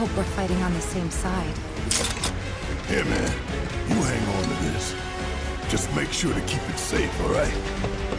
hope we're fighting on the same side. Here, man. You hang on to this. Just make sure to keep it safe, all right?